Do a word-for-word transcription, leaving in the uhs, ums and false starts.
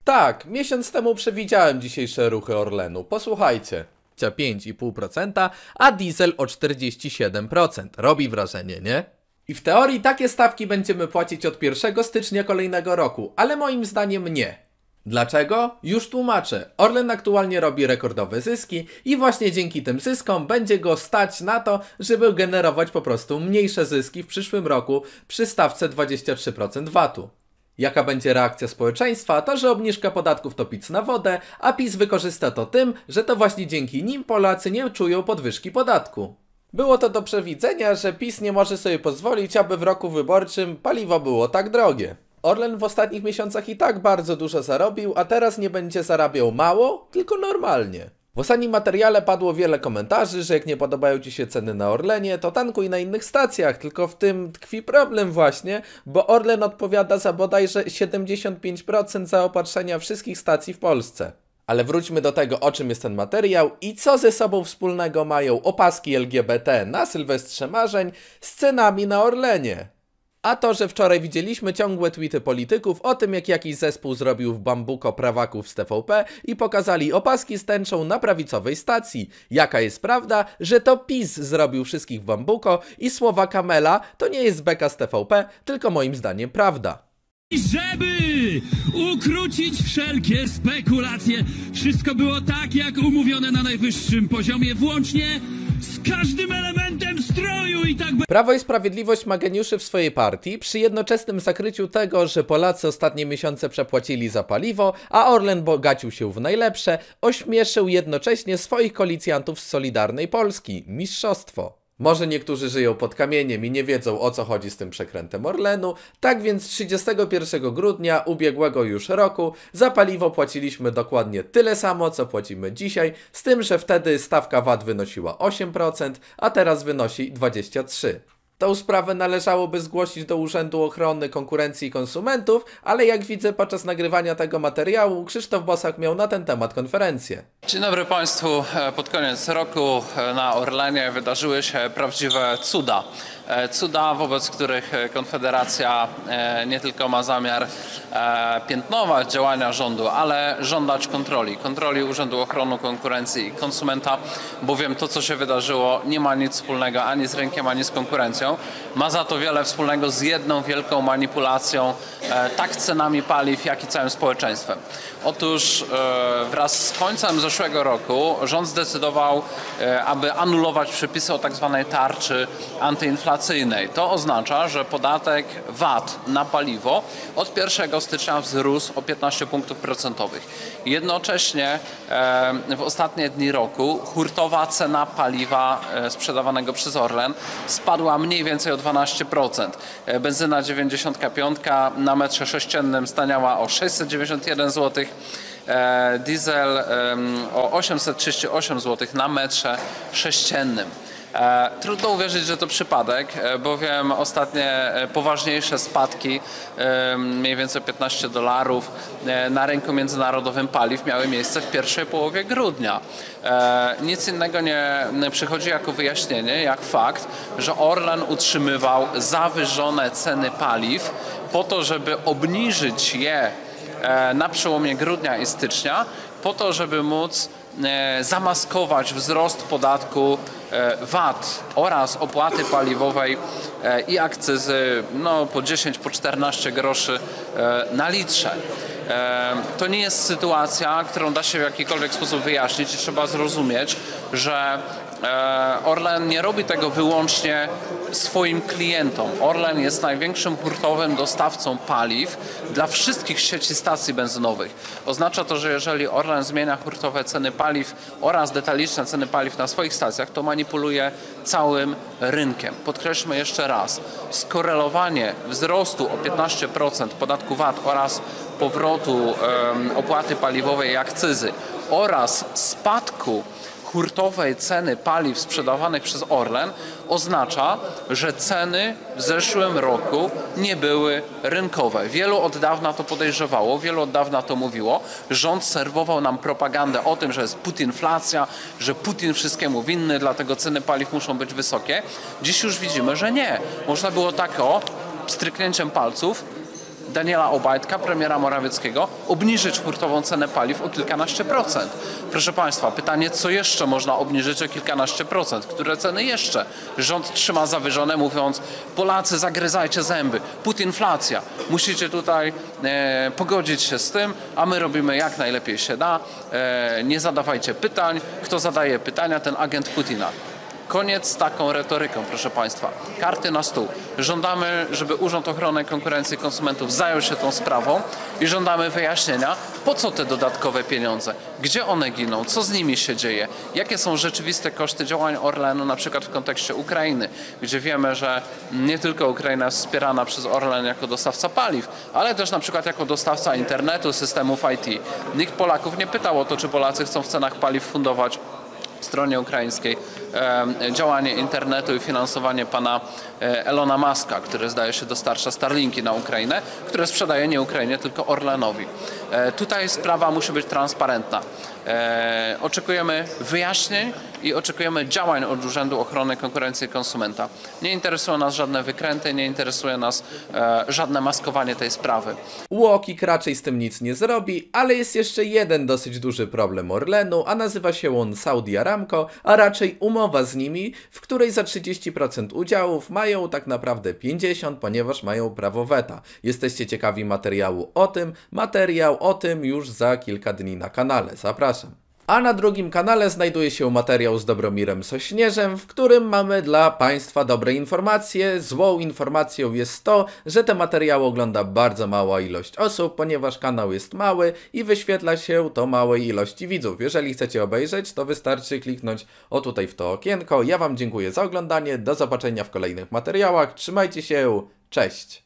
Tak, miesiąc temu przewidziałem dzisiejsze ruchy Orlenu. Posłuchajcie. pięć i pół procent, a diesel o czterdzieści siedem procent. Robi wrażenie, nie? I w teorii takie stawki będziemy płacić od pierwszego stycznia kolejnego roku, ale moim zdaniem nie. Dlaczego? Już tłumaczę. Orlen aktualnie robi rekordowe zyski i właśnie dzięki tym zyskom będzie go stać na to, żeby generować po prostu mniejsze zyski w przyszłym roku przy stawce dwadzieścia trzy procent vatu. Jaka będzie reakcja społeczeństwa, to że obniżka podatków to pic na wodę, a PiS wykorzysta to tym, że to właśnie dzięki nim Polacy nie czują podwyżki podatku. Było to do przewidzenia, że PiS nie może sobie pozwolić, aby w roku wyborczym paliwo było tak drogie. Orlen w ostatnich miesiącach i tak bardzo dużo zarobił, a teraz nie będzie zarabiał mało, tylko normalnie. W ostatnim materiale padło wiele komentarzy, że jak nie podobają Ci się ceny na Orlenie, to tankuj na innych stacjach, tylko w tym tkwi problem właśnie, bo Orlen odpowiada za bodajże siedemdziesiąt pięć procent zaopatrzenia wszystkich stacji w Polsce. Ale wróćmy do tego, o czym jest ten materiał i co ze sobą wspólnego mają opaski L G B T na Sylwestrze Marzeń z cenami na Orlenie. A to, że wczoraj widzieliśmy ciągłe tweety polityków o tym, jak jakiś zespół zrobił w bambuko prawaków z T V P i pokazali opaski z tęczą na prawicowej stacji. Jaka jest prawda, że to PiS zrobił wszystkich w bambuko i słowa Kamela to nie jest beka z T V P, tylko moim zdaniem prawda. Żeby ukrócić wszelkie spekulacje, wszystko było tak, jak umówione na najwyższym poziomie, włącznie z każdym elementem stroju i tak... Prawo i Sprawiedliwość ma geniuszy w swojej partii przy jednoczesnym zakryciu tego, że Polacy ostatnie miesiące przepłacili za paliwo, a Orlen bogacił się w najlepsze, ośmieszył jednocześnie swoich koalicjantów z Solidarnej Polski. Mistrzostwo. Może niektórzy żyją pod kamieniem i nie wiedzą, o co chodzi z tym przekrętem Orlenu, tak więc trzydziestego pierwszego grudnia ubiegłego już roku za paliwo płaciliśmy dokładnie tyle samo, co płacimy dzisiaj, z tym, że wtedy stawka vat wynosiła osiem procent, a teraz wynosi dwadzieścia trzy procent. Tą sprawę należałoby zgłosić do Urzędu Ochrony Konkurencji i Konsumentów, ale jak widzę podczas nagrywania tego materiału, Krzysztof Bosak miał na ten temat konferencję. Dzień dobry Państwu. Pod koniec roku na Orlenie wydarzyły się prawdziwe cuda. Cuda, wobec których Konfederacja nie tylko ma zamiar piętnować działania rządu, ale żądać kontroli. Kontroli Urzędu Ochrony Konkurencji i Konsumenta, bowiem to, co się wydarzyło, nie ma nic wspólnego ani z rynkiem, ani z konkurencją. Ma za to wiele wspólnego z jedną wielką manipulacją, tak cenami paliw, jak i całym społeczeństwem. Otóż wraz z końcem zeszłego roku rząd zdecydował, aby anulować przepisy o tak zwanej tarczy antyinflacyjnej. To oznacza, że podatek vat na paliwo od pierwszego stycznia wzrósł o piętnaście punktów procentowych. Jednocześnie w ostatnie dni roku hurtowa cena paliwa sprzedawanego przez Orlen spadła mniej więcej o dwanaście procent. Benzyna dziewięćdziesiąt pięć na metrze sześciennym staniała o sześćset dziewięćdziesiąt jeden złotych. Diesel o osiemset trzydzieści osiem złotych na metrze sześciennym. Trudno uwierzyć, że to przypadek, bowiem ostatnie poważniejsze spadki, mniej więcej piętnaście dolarów na rynku międzynarodowym paliw miały miejsce w pierwszej połowie grudnia. Nic innego nie przychodzi jako wyjaśnienie, jak fakt, że Orlen utrzymywał zawyżone ceny paliw po to, żeby obniżyć je na przełomie grudnia i stycznia, po to, żeby móc zamaskować wzrost podatku vat oraz opłaty paliwowej i akcyzy no, po dziesięć, po czternaście groszy na litrze. To nie jest sytuacja, którą da się w jakikolwiek sposób wyjaśnić i trzeba zrozumieć, że Orlen nie robi tego wyłącznie swoim klientom. Orlen jest największym hurtowym dostawcą paliw dla wszystkich sieci stacji benzynowych. Oznacza to, że jeżeli Orlen zmienia hurtowe ceny paliw oraz detaliczne ceny paliw na swoich stacjach, to manipuluje całym rynkiem. Podkreślmy jeszcze raz, skorelowanie wzrostu o piętnaście procent podatku vat oraz powrotu um, opłaty paliwowej i akcyzy oraz spadku hurtowej ceny paliw sprzedawanych przez Orlen oznacza, że ceny w zeszłym roku nie były rynkowe. Wielu od dawna to podejrzewało, wielu od dawna to mówiło. Rząd serwował nam propagandę o tym, że jest putinflacja, że Putin wszystkiemu winny, dlatego ceny paliw muszą być wysokie. Dziś już widzimy, że nie. Można było tak o stryknięciem palców Daniela Obajtka, premiera Morawieckiego, obniżyć hurtową cenę paliw o kilkanaście procent. Proszę Państwa, pytanie, co jeszcze można obniżyć o kilkanaście procent? Które ceny jeszcze rząd trzyma zawyżone, mówiąc: Polacy, zagryzajcie zęby, putinflacja. Musicie tutaj e, pogodzić się z tym, a my robimy jak najlepiej się da. E, nie zadawajcie pytań. Kto zadaje pytania, ten agent Putina. Koniec z taką retoryką, proszę Państwa. Karty na stół. Żądamy, żeby Urząd Ochrony Konkurencji i Konsumentów zajął się tą sprawą i żądamy wyjaśnienia, po co te dodatkowe pieniądze, gdzie one giną, co z nimi się dzieje, jakie są rzeczywiste koszty działań Orlenu, na przykład w kontekście Ukrainy, gdzie wiemy, że nie tylko Ukraina jest wspierana przez Orlen jako dostawca paliw, ale też na przykład jako dostawca internetu, systemów I T. Nikt Polaków nie pytał o to, czy Polacy chcą w cenach paliw fundować stronie ukraińskiej e, działanie internetu i finansowanie pana e, Elona Muska, który zdaje się dostarcza Starlinki na Ukrainę, które sprzedaje nie Ukrainie, tylko Orlenowi. E, tutaj sprawa musi być transparentna. E, oczekujemy wyjaśnień i oczekujemy działań od Urzędu Ochrony Konkurencji i Konsumenta. Nie interesują nas żadne wykręty, nie interesuje nas e, żadne maskowanie tej sprawy. U O K I K raczej z tym nic nie zrobi, ale jest jeszcze jeden dosyć duży problem Orlenu, a nazywa się on Saudi Aramco, a raczej umowa z nimi, w której za trzydzieści procent udziałów mają tak naprawdę pięćdziesiąt procent, ponieważ mają prawo weta. Jesteście ciekawi materiału o tym? Materiał o tym już za kilka dni na kanale. Zapraszam. A na drugim kanale znajduje się materiał z Dobromirem Sośnierzem, w którym mamy dla Państwa dobre informacje. Złą informacją jest to, że te materiały ogląda bardzo mała ilość osób, ponieważ kanał jest mały i wyświetla się to małej ilości widzów. Jeżeli chcecie obejrzeć, to wystarczy kliknąć o tutaj w to okienko. Ja Wam dziękuję za oglądanie, do zobaczenia w kolejnych materiałach, trzymajcie się, cześć!